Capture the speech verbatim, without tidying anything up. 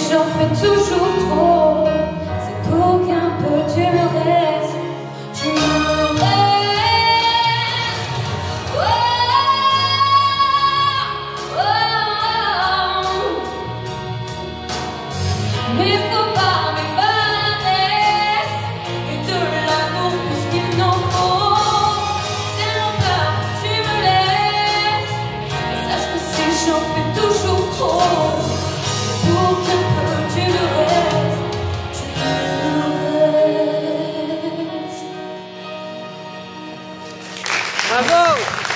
j'en fais toujours trop, c'est pour qu'un peu tu me restes, tu me restes. Oh, oh, oh. Mais faut pas m'évader et de l'amour plus qu'il n'en faut. C'est longtemps tu me laisses, et sache que si j'en fais toujours trop, pour qu'un peu tu me restes, tu me restes. Bravo!